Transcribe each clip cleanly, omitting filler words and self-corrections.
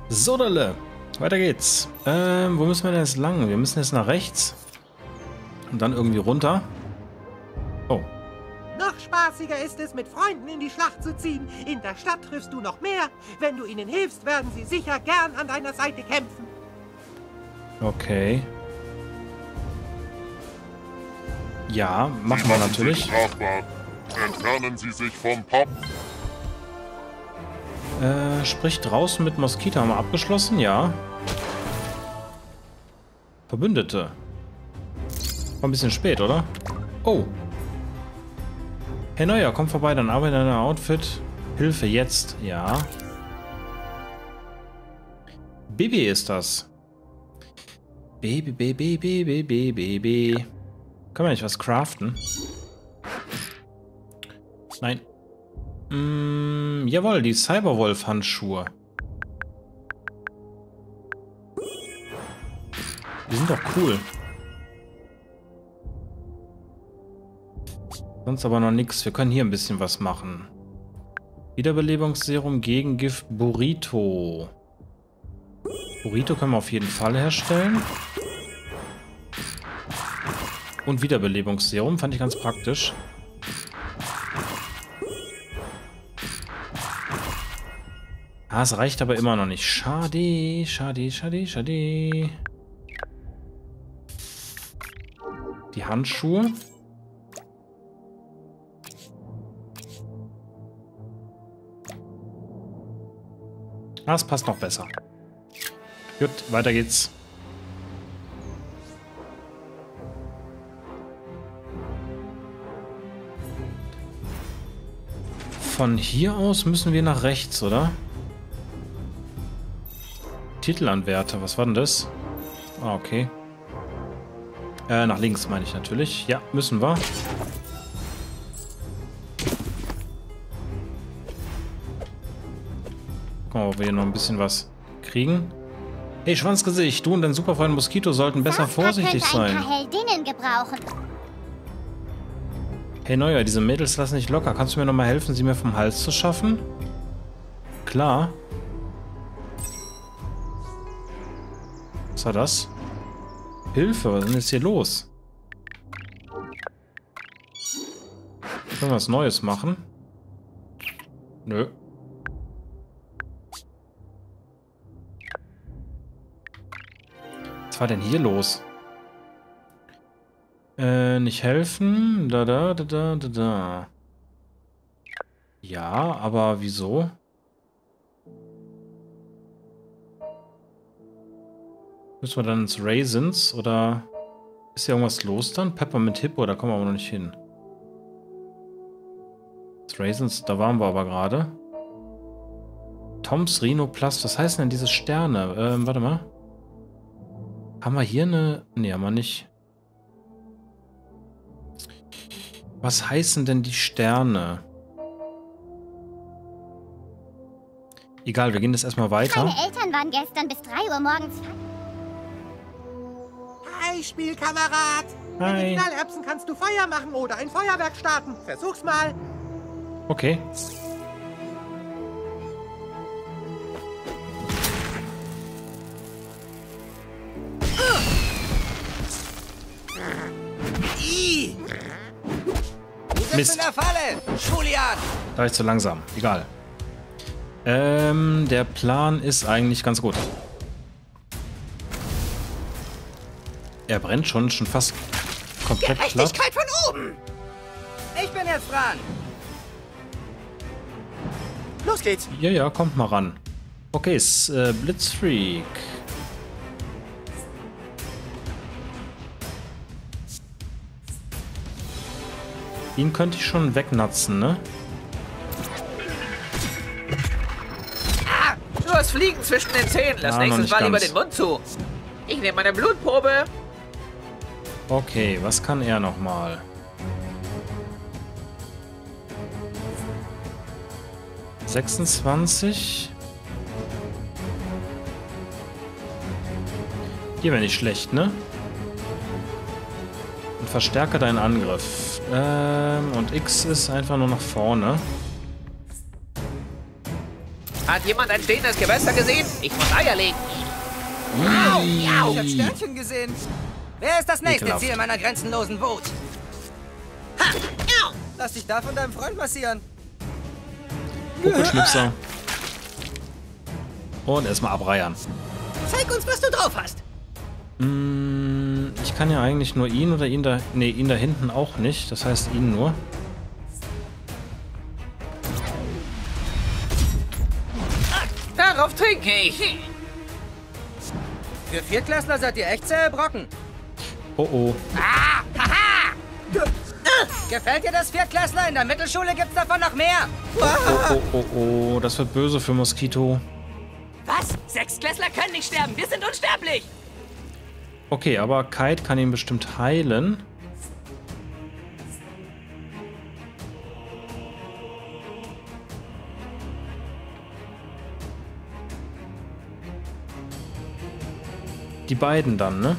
So, Dalle. Weiter geht's. Wo müssen wir denn jetzt lang? Wir müssen jetzt nach rechts. Und dann irgendwie runter. Oh. Noch spaßiger ist es, mit Freunden in die Schlacht zu ziehen. In der Stadt triffst du noch mehr. Wenn du ihnen hilfst, werden sie sicher gern an deiner Seite kämpfen. Okay. Ja, machen wir natürlich. Entfernen Sie sich vom Pub. Sprich draußen mit Moskito. Haben wir abgeschlossen? Ja. Verbündete. War ein bisschen spät, oder? Oh. Hey Neuer, komm vorbei, dann arbeite an deinem Outfit. Hilfe jetzt. Ja. Baby ist das. Baby, Baby, Baby, Baby, Baby. Können wir nicht was craften? Nein. Jawohl, die Cyberwolf-Handschuhe. Die sind doch cool. Sonst aber noch nichts. Wir können hier ein bisschen was machen. Wiederbelebungsserum gegen Gift Burrito. Burrito können wir auf jeden Fall herstellen. Und Wiederbelebungsserum fand ich ganz praktisch. Ah, es reicht aber immer noch nicht. Schade, schade, schade, schade. Die Handschuhe. Ah, es passt noch besser. Gut, weiter geht's. Von hier aus müssen wir nach rechts, oder? Titelanwärter, was war denn das? Ah, okay. Nach links meine ich natürlich. Ja, müssen wir. Gucken wir, ob wir hier noch ein bisschen was kriegen. Hey, Schwanzgesicht, du und dein Superfreund Moskito sollten besser vorsichtig sein. Ein paar Heldinnen gebrauchen. Hey Neuer, diese Mädels lassen nicht locker. Kannst du mir nochmal helfen, sie mir vom Hals zu schaffen? Klar. Was war das? Hilfe, was ist denn jetzt hier los? Können wir was Neues machen? Nö. Was war denn hier los? Nicht helfen. Da. Ja, aber wieso? Müssen wir dann ins Raisins oder ist hier irgendwas los dann? Peppermint Hippo, da kommen wir aber noch nicht hin. Das Raisins, da waren wir aber gerade. Toms Rhinoplast, was heißen denn diese Sterne? Warte mal. Haben wir hier eine... Ne, haben wir nicht. Was heißen denn die Sterne? Egal, wir gehen jetzt erstmal weiter. Meine Eltern waren gestern bis 3 Uhr morgens. Hi, Spielkamerad. Mit Hi. den Knallerbsen kannst du Feuer machen oder ein Feuerwerk starten. Versuch's mal. Okay. Mist. In der Falle! Julian! Da ist zu langsam. Egal. Der Plan ist eigentlich ganz gut. Er brennt schon fast komplett platt. Gerechtigkeit von oben! Ich bin jetzt dran! Los geht's! Ja, kommt mal ran. Okay, Blitzfreak. Ihn könnte ich schon wegnatzen, ne? Ah, du hast Fliegen zwischen den Zähnen. Lass Ah, noch nächstes nicht Mal lieber ganz. den Mund zu. Ich nehme meine Blutprobe. Okay, was kann er nochmal? ...26... Die wäre nicht schlecht, ne? Und verstärke deinen Angriff. Und X ist einfach nur nach vorne. Hat jemand ein stehendes Gewässer gesehen? Ich muss Eier legen. Ich hab Sternchen gesehen. Wer ist das nächste Ekelhaft. Ziel meiner grenzenlosen Wut? Ha! Au! Lass dich da von deinem Freund massieren. Kugelschnipser. Und erstmal abreiern. Zeig uns, was du drauf hast. Ich kann ja eigentlich nur ihn oder ihn da... Ne, ihn da hinten auch nicht. Das heißt ihn nur. Darauf trinke ich. Für Viertklässler seid ihr echt zähe Brocken. Oh oh. Gefällt dir das, Viertklässler? In der Mittelschule gibt's davon noch mehr. Oh oh oh. Das wird böse für Moskito. Was? Sechstklässler können nicht sterben. Wir sind unsterblich. Okay, aber Kite kann ihn bestimmt heilen. Die beiden dann, ne?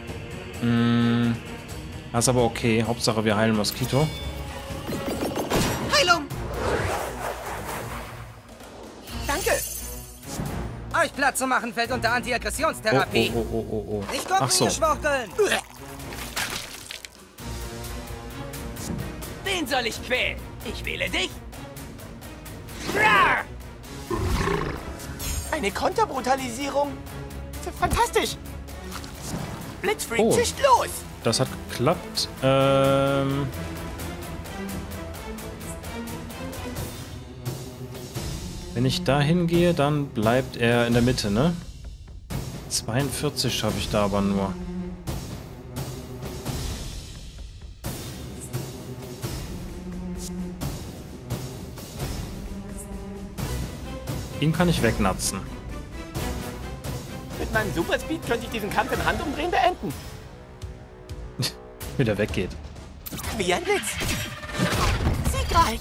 Das ist aber okay. Hauptsache wir heilen Moskito. Heilung! Danke! Euch Platz zu machen fällt unter Oh, Antiaggressionstherapie. oh, oh, oh, oh. Nicht gucken, Ach so. ihr Schwuchteln! Wen soll ich quälen? Ich wähle dich. Eine Konterbrutalisierung? Fantastisch. Blitzfreak Oh. zischt los. Das hat geklappt. Wenn ich da hingehe, dann bleibt er in der Mitte, ne? 42 schaffe ich da aber nur. Ihn kann ich wegnatzen. Mit meinem Superspeed könnte ich diesen Kampf im Handumdrehen beenden. Wie der weggeht. Wie ein Blitz. Siegreich.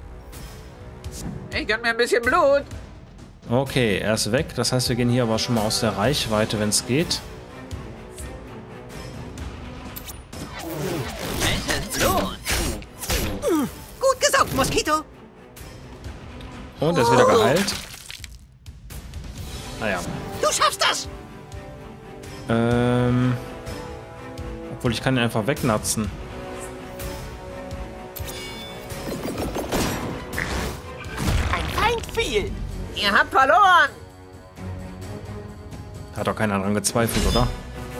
Ich gönn mir ein bisschen Blut. Okay, er ist weg. Das heißt, wir gehen hier aber schon mal aus der Reichweite, wenn es geht. Gut gesaugt, Moskito! Und er ist wieder geheilt. Naja. Du schaffst das! Obwohl, ich kann ihn einfach wegnatzen. Ein Feind fiel. Ihr habt verloren. Hat doch keiner dran gezweifelt, oder?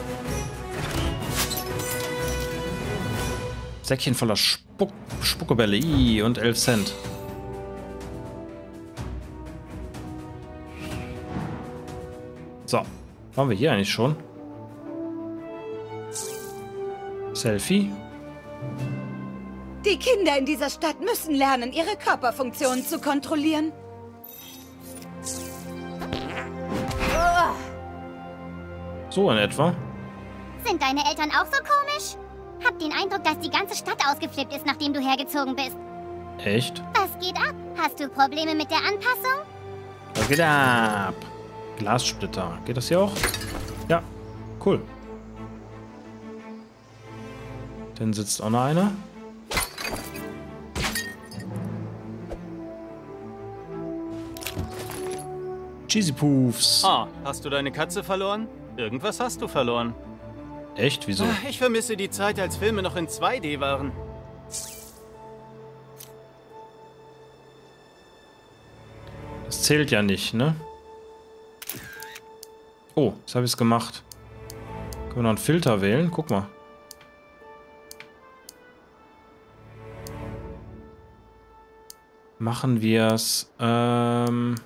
Säckchen voller Spuckebälle. Ih, und 11 Cent. So. Waren wir hier eigentlich schon? Selfie? Die Kinder in dieser Stadt müssen lernen, ihre Körperfunktionen zu kontrollieren. So in etwa. Sind deine Eltern auch so komisch? Hab den Eindruck, dass die ganze Stadt ausgeflippt ist, nachdem du hergezogen bist. Echt? Was geht ab? Hast du Probleme mit der Anpassung? Was geht ab? Glassplitter. Geht das hier auch? Ja, cool. Dann sitzt auch noch einer. Cheesy Poofs. Ah, hast du deine Katze verloren? Irgendwas hast du verloren. Echt? Wieso? Ich vermisse die Zeit, als Filme noch in 2D waren. Das zählt ja nicht, ne? Oh, jetzt habe ich es gemacht. Können wir noch einen Filter wählen? Guck mal. Machen wir es. Machen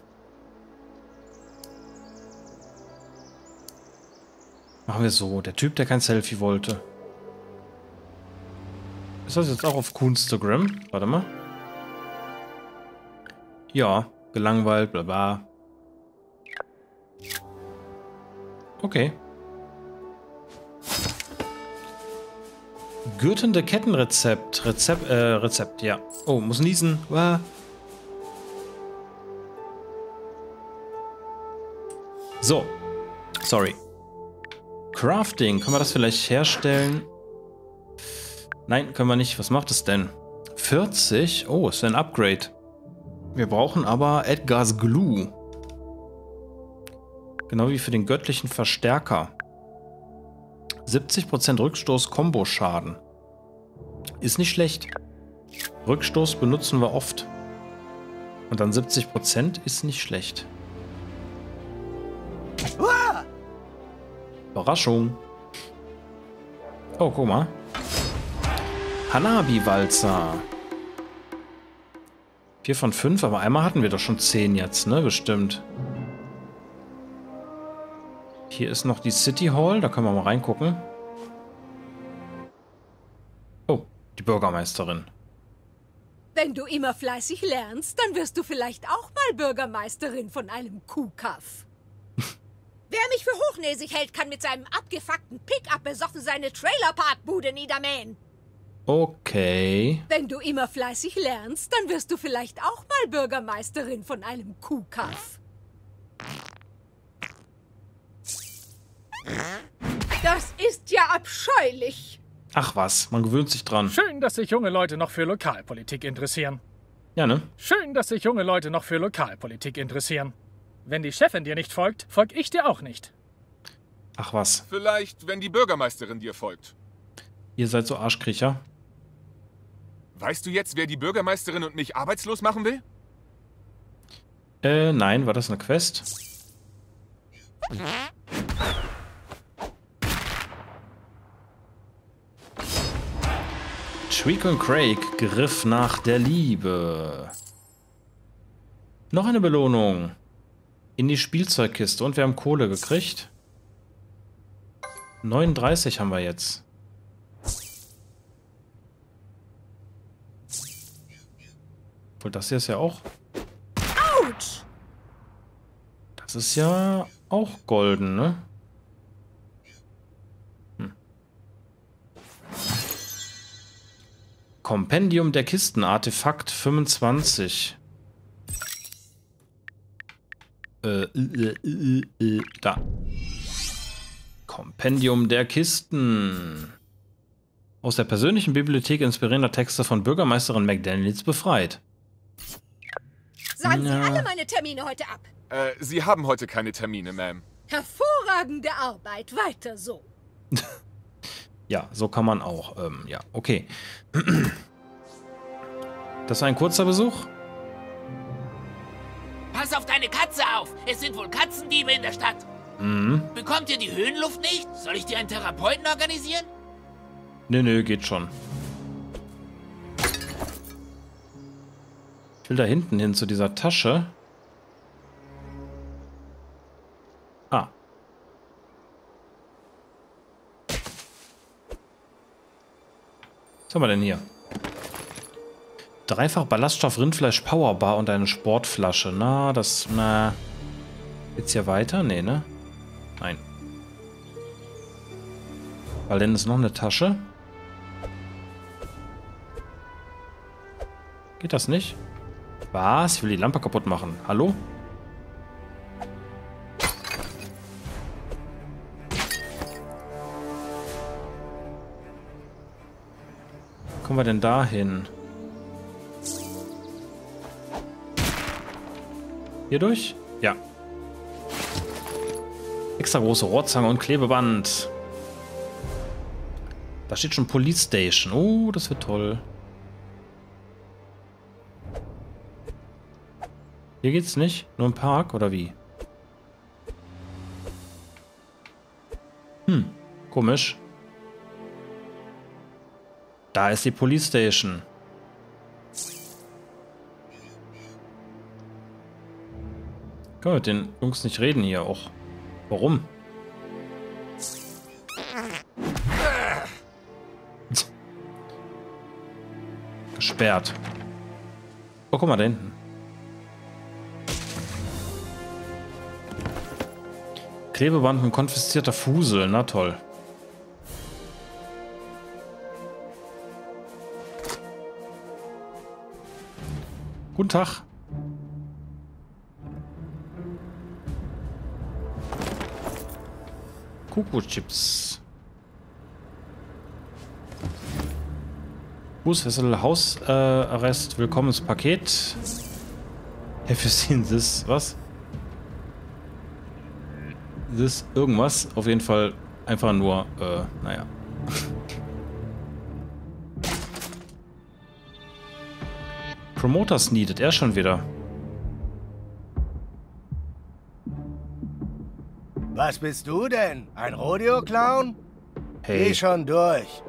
wir so. Der Typ, der kein Selfie wollte. Ist das jetzt auch auf Kunstagram? Warte mal. Ja, gelangweilt, bla bla. Okay. Gürtende Kettenrezept. Rezept, ja. Oh, muss niesen. Uah. So. Sorry. Crafting. Können wir das vielleicht herstellen? Nein, können wir nicht. Was macht es denn? 40? Oh, ist ein Upgrade. Wir brauchen aber Edgar's Glue. Genau wie für den göttlichen Verstärker. 70% Rückstoß-Kombo-Schaden. Ist nicht schlecht. Rückstoß benutzen wir oft. Und dann 70% ist nicht schlecht. Überraschung. Oh, guck mal. Hanabi-Walzer. 4 von 5, aber einmal hatten wir doch schon 10 jetzt, ne? Bestimmt. Hier ist noch die City Hall, da können wir mal reingucken. Oh, die Bürgermeisterin. Wenn du immer fleißig lernst, dann wirst du vielleicht auch mal Bürgermeisterin von einem Kuhkaff. Wer mich für hochnäsig hält, kann mit seinem abgefuckten Pickup besoffen seine Trailerparkbude niedermähen. Okay. Wenn du immer fleißig lernst, dann wirst du vielleicht auch mal Bürgermeisterin von einem Kuhkaff. Das ist ja abscheulich. Ach was, man gewöhnt sich dran. Schön, dass sich junge Leute noch für Lokalpolitik interessieren. Ja, ne? Schön, dass sich junge Leute noch für Lokalpolitik interessieren. Wenn die Chefin dir nicht folgt, folg ich dir auch nicht. Ach was. Vielleicht, wenn die Bürgermeisterin dir folgt. Ihr seid so Arschkriecher. Weißt du jetzt, wer die Bürgermeisterin und mich arbeitslos machen will? Nein, war das eine Quest? Shriek und Craig, Griff nach der Liebe. Noch eine Belohnung. In die Spielzeugkiste. Und wir haben Kohle gekriegt. 39 haben wir jetzt. Obwohl, das hier ist ja auch... Autsch! Das ist ja auch golden, ne? Kompendium der Kisten, Artefakt 25. Da. Kompendium der Kisten. Aus der persönlichen Bibliothek inspirierender Texte von Bürgermeisterin McDaniels befreit. Sagen Sie alle meine Termine heute ab. Sie haben heute keine Termine, Ma'am. Hervorragende Arbeit, weiter so. Ja, so kann man auch. Ja, okay. Das war ein kurzer Besuch. Pass auf deine Katze auf! Es sind wohl Katzendiebe in der Stadt. Bekommt ihr die Höhenluft nicht? Soll ich dir einen Therapeuten organisieren? Nö, geht schon. Ich will da hinten hin zu dieser Tasche. Ah. Was haben wir denn hier? Dreifach Ballaststoff Rindfleisch Powerbar und eine Sportflasche. Na, das... Na... Geht's hier weiter? Nee, ne? Nein. Weil denn ist noch eine Tasche. Geht das nicht? Was? Ich will die Lampe kaputt machen. Hallo? Wie kommen wir denn da hin? Hier durch? Ja. Extra große Rohrzange und Klebeband. Da steht schon Police Station. Oh, das wird toll. Hier geht's nicht? Nur im Park oder wie? Komisch. Da ist die Police Station. Können wir mit den Jungs nicht reden hier auch? Warum? Gesperrt. Oh, guck mal da hinten. Klebeband und konfiszierter Fusel. Na toll. Guten Tag. Kuckuckchips. Fußfessel, Hausarrest, Willkommenspaket. Have you seen this? Was? this irgendwas. Auf jeden Fall einfach nur, naja. Promoters needed, er schon wieder. Was bist du denn? Ein Rodeo-Clown? Hey. Geh schon durch.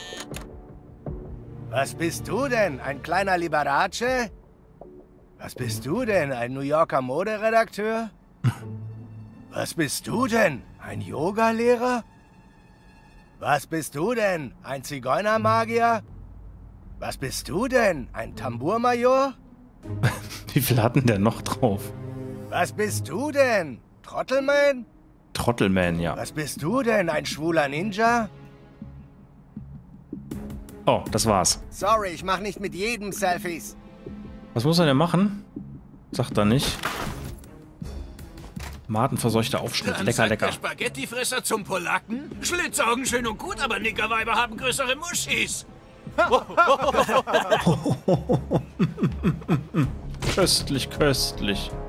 Was bist du denn? Ein kleiner Liberace? Was bist du denn? Ein New Yorker Moderedakteur? Was bist du denn? Ein Yoga-Lehrer? Was bist du denn? Ein Zigeunermagier? Was bist du denn? Ein Tambourmajor? Wie viel hatten der noch drauf? Was bist du denn? Trottelman? Trottelman, ja. Was bist du denn? Ein schwuler Ninja? Oh, das war's. Sorry, ich mach nicht mit jedem Selfies. Was muss er denn machen? Sagt er nicht. Matenverseuchter Aufschnitt. Dann Lecker, sagt lecker. der Spaghettifresser zum Polacken. Schlitzaugen schön und gut, aber Nickerweiber haben größere Muschis. Köstlich, köstlich.